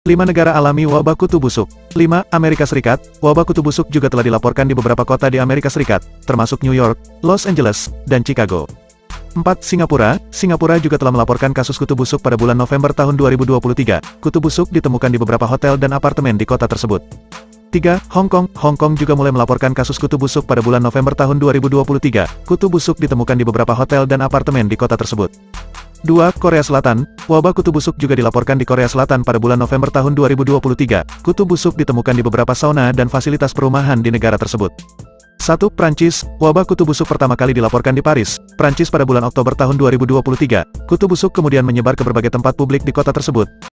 5 negara alami wabah kutu busuk. 5. Amerika Serikat. Wabah kutu busuk juga telah dilaporkan di beberapa kota di Amerika Serikat, termasuk New York, Los Angeles, dan Chicago. 4. Singapura. Singapura juga telah melaporkan kasus kutu busuk pada bulan November tahun 2023. Kutu busuk ditemukan di beberapa hotel dan apartemen di kota tersebut. 3. Hong Kong. Hong Kong juga mulai melaporkan kasus kutu busuk pada bulan November tahun 2023. Kutu busuk ditemukan di beberapa hotel dan apartemen di kota tersebut. 2. Korea Selatan. Wabah kutu busuk juga dilaporkan di Korea Selatan pada bulan November tahun 2023. Kutu busuk ditemukan di beberapa sauna dan fasilitas perumahan di negara tersebut. 1. Prancis. Wabah kutu busuk pertama kali dilaporkan di Paris, Prancis pada bulan Oktober tahun 2023. Kutu busuk kemudian menyebar ke berbagai tempat publik di kota tersebut.